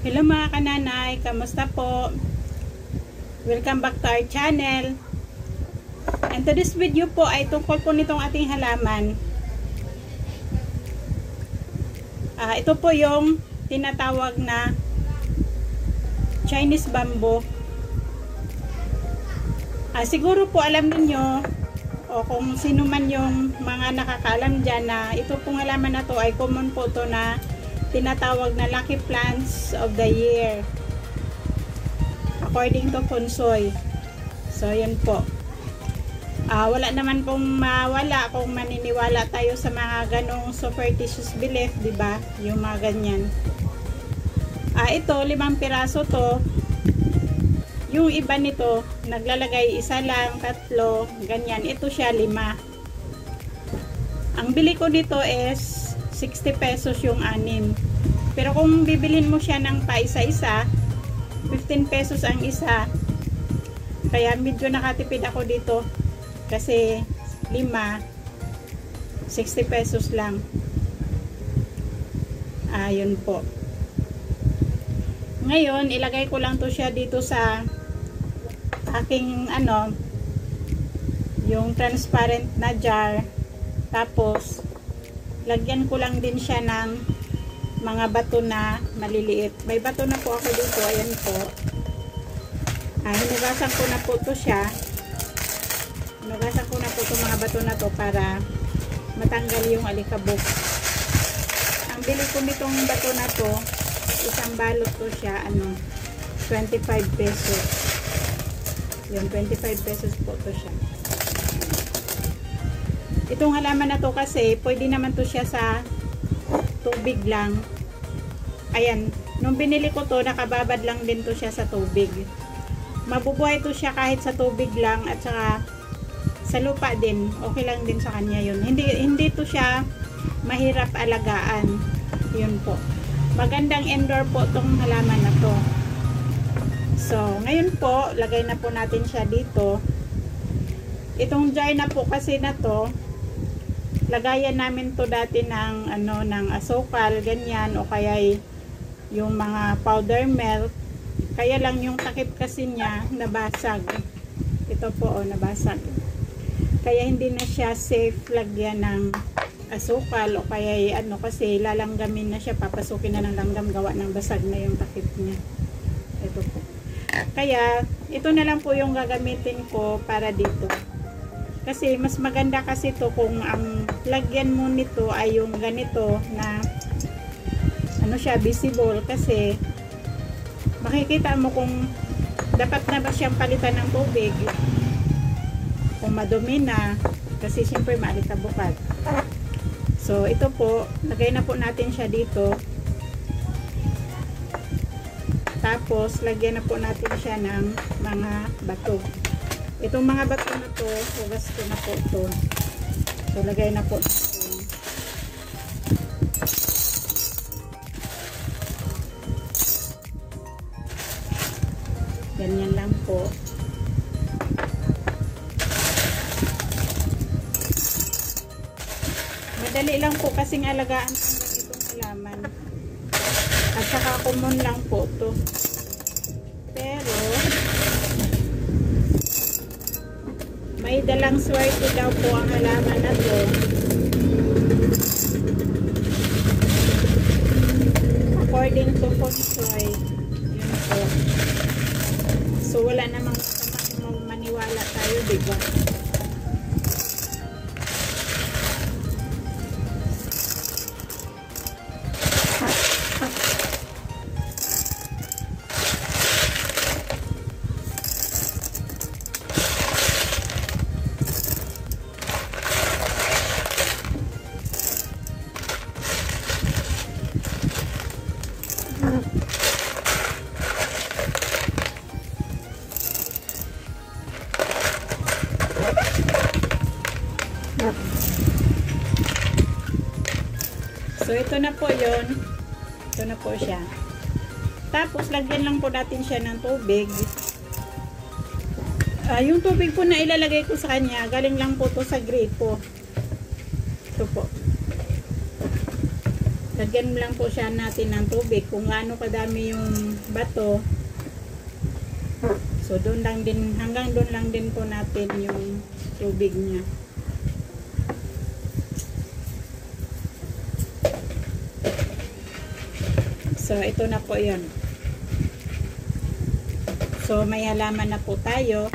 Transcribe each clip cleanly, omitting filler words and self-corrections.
Hello mga kananay, kamusta po? Welcome back to our channel. And to this video po ay tungkol po nitong ating halaman. Ito po yung tinatawag na Chinese bamboo. Siguro po alam niyo o kung sino man yung mga nakakaalam dyan na ito pong halaman na to ay common po to na tinatawag na lucky plants of the year according to Feng Shui. So yun po, wala naman pong mawala kung maniniwala tayo sa mga ganong superstitious belief, diba? Yung mga ganyan. Ito 5 piraso to. Yung iba nito naglalagay 1 lang, 3, ganyan. Ito siya 5. Ang bili ko dito is 60 pesos yung 6. Pero kung bibilhin mo siya ng paisa-isa, 15 pesos ang isa. Kaya medyo nakatipid ako dito. Kasi 5, 60 pesos lang. Yun po. Ngayon, ilagay ko lang to siya dito sa aking yung transparent na jar. Tapos lagyan ko lang din siya ng mga bato na maliliit. May bato na po ako dito. Ayan po. Hinugasan ko na po to siya. Hinugasan ko na po itong mga bato na to para matanggal yung alikabok. Ang bili ko nitong bato na to, isang balot to siya, 25 pesos. Yung 25 pesos po to siya. Itong halaman na to kasi, pwede naman to siya sa tubig lang. Ayan, nung binili ko to, nakababad lang din to siya sa tubig. Mabubuhay to siya kahit sa tubig lang at saka sa lupa din. Okay lang din sa kanya yun. Hindi to siya mahirap alagaan. Yun po. Magandang indoor po tong halaman na to. So, ngayon po, lagay na po natin siya dito. Itong jar na po kasi na to, lagayan namin to dati ng ng asukal, ganyan, o kaya yung mga powder milk. Kaya lang yung takip kasi niya nabasag. Ito po, nabasag. Kaya hindi na siya safe lagyan ng asukal o kaya kasi lalanggamin na siya, papasukin na ng langgam, gawa ng basag na yung takip niya. Ito po. Kaya ito na lang po yung gagamitin ko para dito. Kasi mas maganda kasi to kung ang lagyan mo nito ay yung ganito na siya visible, kasi makikita mo kung dapat na ba siyang palitan ng tubig, kung madumi na, kasi siyempre maalikabukad. So ito po, lagay na po natin siya dito. Tapos lagyan na po natin siya ng mga bato. Itong mga bato na to, hugas ko na po ito. So, lagay na po natin. Ganyan lang po. Madali lang po kasing alagaan ang itong halaman. At saka common lang po ito. Pero may dalang swerte daw po ang halaman na to. According to Feng Shui. Yun po. So wala namang masama kung maniwala tayo, diba? So ito na po yun. Ito na po siya. Tapos lagyan lang po natin siya ng tubig. Yung tubig po na ilalagay ko sa kanya, galing lang po to sa gripo. Ito po. Lagyan lang po siya natin ng tubig. Kung gaano kadami yung bato, so doon lang din, hanggang doon lang din po natin yung tubig niya. So ito na po yun. So may halaman na po tayo.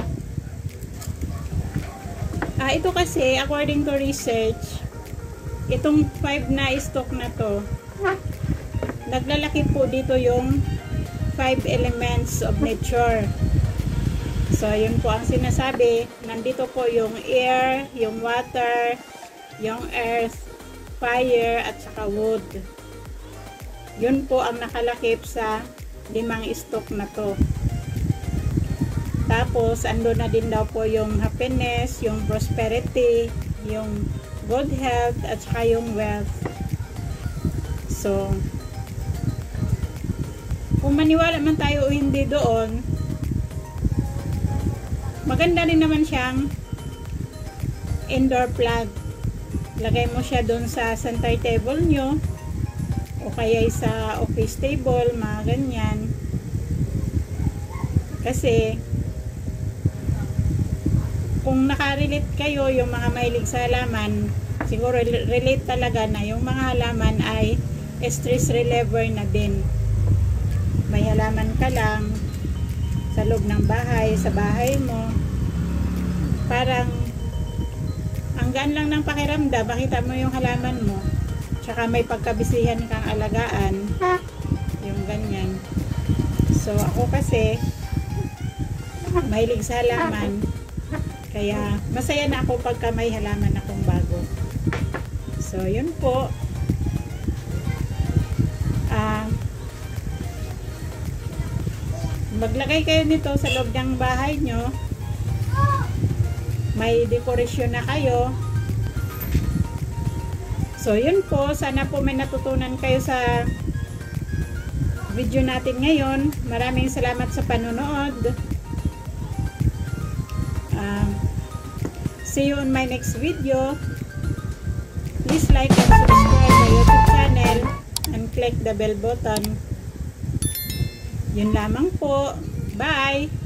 Ito kasi according to research, itong 5 na stock na to, naglalaki po dito yung 5 elements of nature. So yun po ang sinasabi, nandito po yung air, yung water, yung earth, fire, at saka wood. Yun po ang nakalakip sa 5 stock na to. Tapos ando na din daw po yung happiness, yung prosperity, yung good health, at saka yung wealth. So kung maniwala man tayo o hindi doon, maganda rin naman siyang indoor plant. Lagay mo siya doon sa center table nyo o kaya sa office table, mga ganyan. Kasi kung nakarelate kayo, yung mga mahilig sa halaman, siguro relate talaga na yung mga halaman ay stress reliever na din. May halaman ka lang sa loob ng bahay, sa bahay mo, parang ang gaan lang ng pakiramdam, makita mo yung halaman mo, tsaka may pagkabisihan kang alagaan, yung ganyan. So ako kasi mahilig sa halaman, kaya masaya na ako pagka may halaman akong bago. So yun po. Maglagay kayo nito sa loob ng bahay nyo. May dekorasyon na kayo. So yun po, sana po may natutunan kayo sa video natin ngayon. Maraming salamat sa panonood. See you on my next video. Please like and subscribe my YouTube channel and click the bell button. Yun lamang po. Bye!